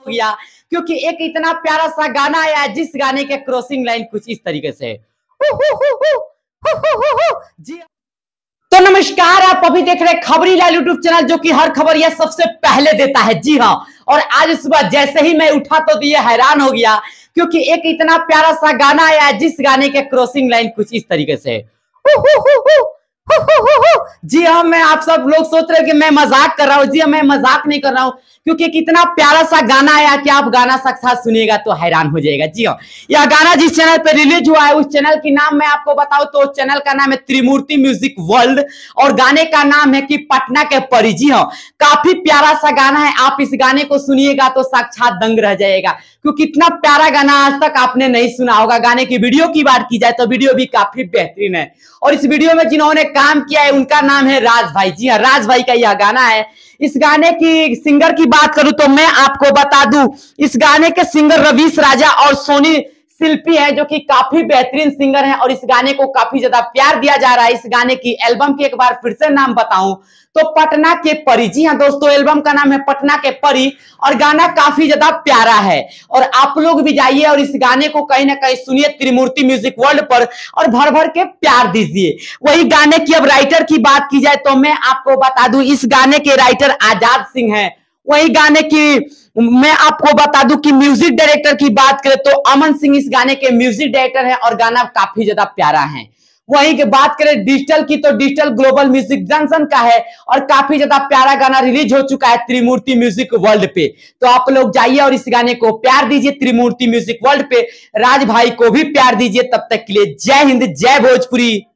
गया, क्योंकि एक इतना प्यारा सा गाना आया है जिस गाने के क्रॉसिंग लाइन कुछ इस तरीके से जी। तो नमस्कार, आप अभी देख रहे हैं खबरी लाल यूट्यूब चैनल, जो कि हर खबर यह सबसे पहले देता है। जी हाँ, और आज सुबह जैसे ही मैं उठा तो ये हैरान हो गया, क्योंकि एक इतना प्यारा सा गाना आया है जिस गाने के क्रॉसिंग लाइन कुछ इस तरीके से जी हाँ, मैं आप सब लोग सोच रहे हो कि मैं मजाक कर रहा हूँ। जी हाँ, मैं मजाक नहीं कर रहा हूँ, क्योंकि कितना प्यारा सा गाना आया कि आप गाना साक्षात सुनिएगा तो हैरान हो जाएगा। जी हाँ, यह गाना जिस चैनल पे रिलीज हुआ है उस चैनल की नाम मैं आपको बताऊं तो चैनल का नाम है त्रिमूर्ति म्यूजिक वर्ल्ड, और गाने का नाम है कि पटना के परी। जी हाँ, काफी प्यारा सा गाना है, आप इस गाने को सुनिएगा तो साक्षात दंग रह जाएगा, क्योंकि इतना प्यारा गाना आज तक आपने नहीं सुना होगा। गाने की वीडियो की बात की जाए तो वीडियो भी काफी बेहतरीन है, और इस वीडियो में जिन्होंने काम किया है उनका नाम है राज भाई। जी हाँ, राज भाई का यह गाना है। इस गाने की सिंगर की बात करूं तो मैं आपको बता दूं, इस गाने के सिंगर रवीश राजा और सोनी शिल्पी है, जो कि काफी बेहतरीन सिंगर हैं, और इस गाने को काफी ज्यादा प्यार दिया जा रहा है। इस गाने की एल्बम की एक बार फिर से नाम बताऊं तो पटना के परी। जी हाँ दोस्तों, एल्बम का नाम है पटना के परी, और गाना काफी ज्यादा प्यारा है, और आप लोग भी जाइए और इस गाने को कहीं ना कहीं सुनिए त्रिमूर्ति म्यूजिक वर्ल्ड पर, और भर भर के प्यार दीजिए। वही गाने की अब राइटर की बात की जाए तो मैं आपको बता दूं, इस गाने के राइटर आजाद सिंह हैं। वही गाने की मैं आपको बता दूं कि म्यूजिक डायरेक्टर की बात करें तो अमन सिंह इस गाने के म्यूजिक डायरेक्टर हैं, और गाना काफी ज्यादा प्यारा है। वहीं की बात करें डिजिटल की तो डिजिटल ग्लोबल म्यूजिक जंक्शन का है, और काफी ज्यादा प्यारा गाना रिलीज हो चुका है त्रिमूर्ति म्यूजिक वर्ल्ड पे। तो आप लोग जाइए और इस गाने को प्यार दीजिए त्रिमूर्ति म्यूजिक वर्ल्ड पे। राज भाई को भी प्यार दीजिए। तब तक के लिए जय हिंद, जय भोजपुरी।